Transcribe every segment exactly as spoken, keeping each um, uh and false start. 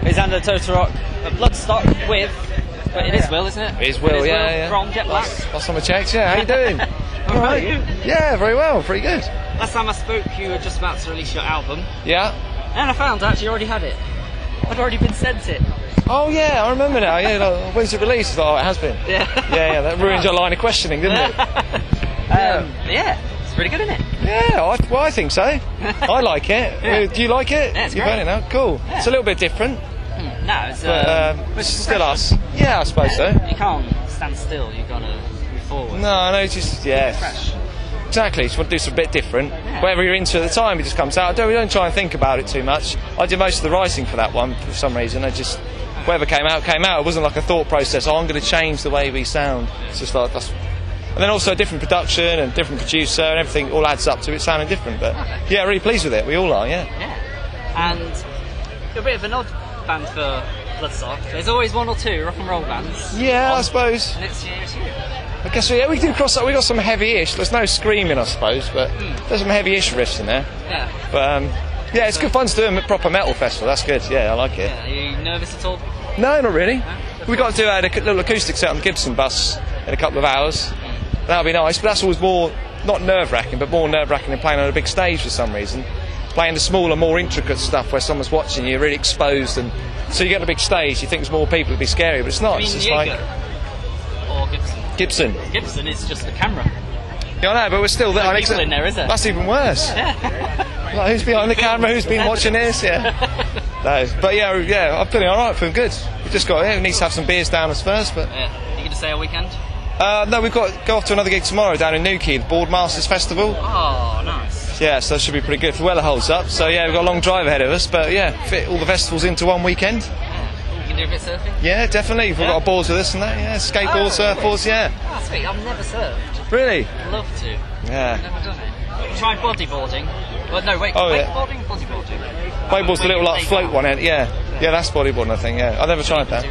It's Xander, TotalRock, a Bloodstock with, but it is Will, isn't it? It is Will, it is yeah, Will yeah. From JettBlack. Last time I checked, yeah. How you doing? All right. You? Yeah, very well, pretty good. Last time I spoke, you were just about to release your album. Yeah. And I found out you already had it. I'd already been sent it. Oh yeah, I remember now. Yeah, like, when's it released? Oh, it has been. Yeah. Yeah, yeah. That ruined your line of questioning, didn't it? yeah. Um, yeah. It's pretty good, isn't it? Yeah, I, well, I think so. I like it. Yeah. Do you like it? Yeah, it's You've great. heard it now. Cool. Yeah. It's a little bit different. Mm, no, it's, But um, um, it's still us. Yeah, I suppose so. You can't stand still. You've got to move forward. No, no, it's just yeah. Fresh. Exactly, just want to do something a bit different. Yeah. Whatever you're into at the time, it just comes out. I don't, we don't try and think about it too much. I did most of the writing for that one for some reason. I just, whatever came out, came out. It wasn't like a thought process, oh, I'm going to change the way we sound. It's just like, that's... And then also a different production and different producer and everything all adds up to it sounding different. But yeah, really pleased with it. We all are, yeah. Yeah. And you're a bit of an odd band for Bloodstock. There's always one or two rock and roll bands. Yeah, on, I suppose. And it's you. It's you. I guess we, yeah, we do cross that. We got some heavy-ish. There's no screaming, I suppose, but mm. there's some heavy-ish riffs in there. Yeah. But um, yeah, it's good fun to do a proper metal festival. That's good. Yeah, I like it. Yeah. Are you nervous at all? No, not really. No? We got to do a little acoustic set on the Gibson bus in a couple of hours. That'll be nice. But that's always more not nerve-wracking, but more nerve-wracking than playing on a big stage for some reason. Playing the smaller, more intricate stuff where someone's watching you, you're really exposed, and so you get on a big stage. You think there's more people, it'd be scary, but it's not. You mean it's just Jaeger? like Or Gibson? Gibson. Gibson is just the camera. Yeah, I know, but we're still there. No people in there, is there? That's even worse. Yeah. Like, who's behind the camera? Who's been watching this? Yeah. No, but yeah, yeah, I'm feeling all right. Feeling good. We've just got. Yeah, we need to have some beers down us first, but. Yeah. You going to stay all weekend? Uh, no, we've got to go off to another gig tomorrow down in Newquay, the Boardmasters Festival. Oh, nice. Yeah, so that should be pretty good if the weather holds up. So yeah, we've got a long drive ahead of us, but yeah, fit all the festivals into one weekend. Yeah. You can do a bit of surfing? Yeah, definitely. We've Yeah. got our boards with us and that. Yeah, skateboard, Oh, surfboards. Yeah. Oh, sweet. I've never surfed. Really? I'd love to. Yeah. Never done it. Tried bodyboarding. Well, no, wait. Oh, yeah. wakeboarding, bodyboarding. Wakeboard's the little like Lay float down. one, yeah. Yeah, that's bodyboarding, I think. Yeah, I've never tried Do that.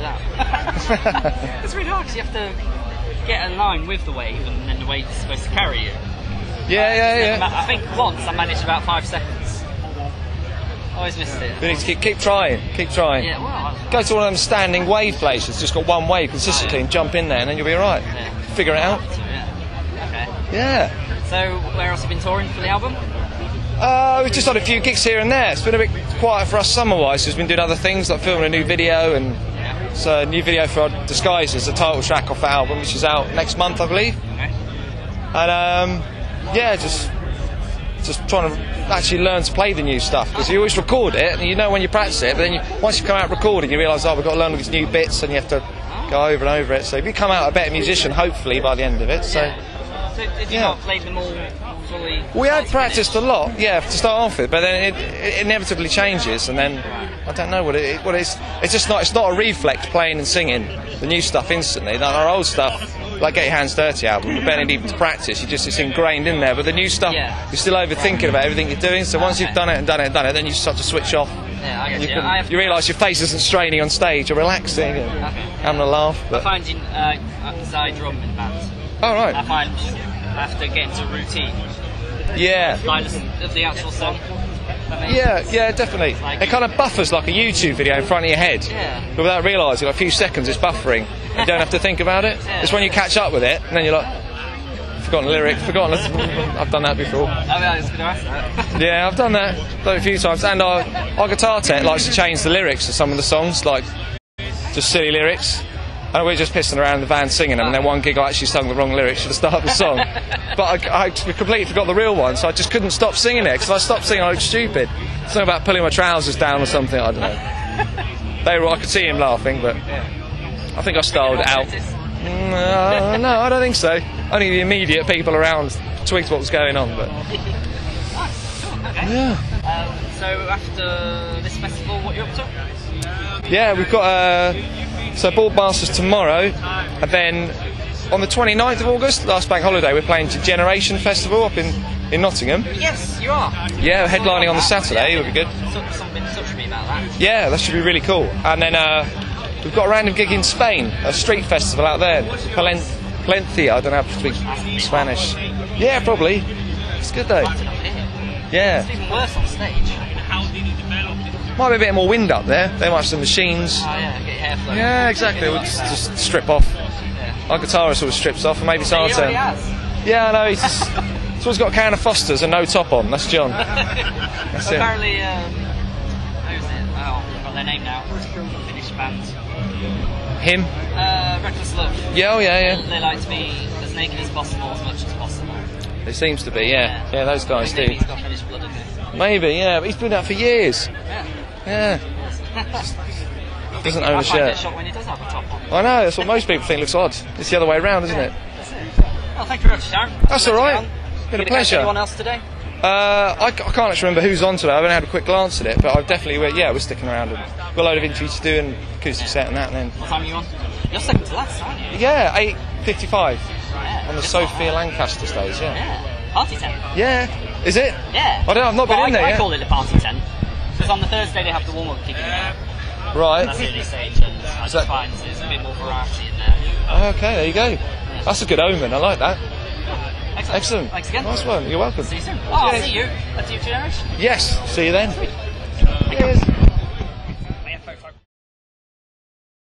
that. It's really hard because you have to get a line with the wave, and then the wave is supposed to carry you. Yeah, yeah, yeah. I think once I managed about five seconds. Always missed it. We need to keep, keep trying, keep trying. Yeah, well, Go to one of them standing wave places, just got one wave consistently, and jump in there, and then you'll be alright. yeah. Figure it out. Yeah. Okay. Yeah. So, where else have you been touring for the album? Uh, we've just had a few gigs here and there. It's been a bit quiet for us summer-wise. We've been doing other things, like filming a new video, and it's a new video for our Disguises, the title track off the album, which is out next month, I believe. Okay. And um, yeah, just just trying to actually learn to play the new stuff, because you always record it and you know when you practice it, but then you, once you come out recording you realise, oh, we've got to learn all these new bits, and you have to go over and over it. So you become out a better musician hopefully by the end of it. So Yeah. So did you yeah. not play them all fully? we had like, practiced a lot, yeah, to start off with, but then it, it inevitably changes, and then I don't know what it what it is. It's just not it's not a reflex playing and singing the new stuff instantly. Like our old stuff, like Get Your Hands Dirty album, you barely need to practice. You just it's ingrained in there. But the new stuff, Yeah. you're still overthinking about everything you're doing. So once Okay. you've done it and done it and done it, then you start to switch off. Yeah, I get You, you. can- I have you realise your face isn't straining on stage, you're relaxing and Okay. having a laugh. I But find in uh, because I drum in bands. oh I right, find I have to get into routine. yeah. Like listen to the actual song. That makes Yeah, sense. yeah, definitely. Like- It kind of buffers like a YouTube video in front of your head. Yeah. But without realising, like a few seconds it's buffering. You don't have to think about it. Yeah. It's when you catch up with it, and then you're like, forgotten the lyric, forgotten. I've done that before. I mean, I was going to ask that. Yeah, I've done that. Done it a few times. And our, our guitar tech likes to change the lyrics to some of the songs, like just silly lyrics. And we're just pissing around in the van singing them, and then one gig I actually sung the wrong lyrics at the start of the song. But I, I completely forgot the real one, so I just couldn't stop singing it, because if I stopped singing I looked stupid. Something about pulling my trousers down or something, I don't know. They were, I could see him laughing, but I think I styled it out. Mm, uh, no, I don't think so. Only the immediate people around twigged what was going on, but... Okay. Yeah. Um, so after this festival, what are you up to? Yeah, we've got uh, so Boardmasters tomorrow, and then on the twenty-ninth of August, last bank holiday, we're playing to Generation Festival up in, in Nottingham. Yes, you are. Yeah, headlining on the Saturday, it'll be good. So, something touched me about that. Yeah, that should be really cool. And then uh, we've got a random gig in Spain, a street festival out there, Palen- Palencia, I don't know how to speak Spanish. Yeah, probably. It's good though. I don't know, yeah. Yeah. It's even worse on stage. Might be a bit more wind up there. They might have some machines. Oh yeah, get your hair flowing. Yeah, exactly. We'll just, just strip off. Yeah. Our guitarist always strips off, and maybe it's our He turn. already has. Yeah, I know. He's just, so he's got a can of Fosters and no top on. That's John. That's it. Apparently, um, who's it? Oh, I've got their name now. Finnish band. Him? Uh, Reckless Love. Yeah, oh yeah, yeah. They, they like to be as naked as possible, as much as possible. It seems to be, yeah. Yeah, those guys I do. think he's got Finnish blood in him. Maybe, yeah. But he's been out for years. Yeah. Yeah. Doesn't own I a find it shirt. shock when he does have a top on. I know. That's what most people think looks odd. It's the other way around, isn't it? That's it. Well, thank you very much, Sharon. That's all right. Been a pleasure. Anyone else today? Uh, I, I can't actually remember who's on today. I've only had a quick glance at it, but I've definitely, yeah, we're sticking around and got a load of interviews to do and acoustic set and that, and then What time are you on? You're second to last, aren't you? yeah, eight fifty-five Yeah. on the Just Sophia like Lancaster stage. that. Yeah, Yeah. Party tent. yeah. Is it? Yeah. I don't. I've not been well, in I, there I yet. call it the party tent. Because on the Thursday they have the warm-up kicking in. Right. That's the only stage, and I just that- find there's a bit more variety in there. Okay, there you go. That's a good omen. I like that. Excellent. Excellent. Thanks again. Nice one. You're welcome. See you soon. Oh, I'll Cheers. see you at Future Generation. Yes. See you then. Thank you. Cheers.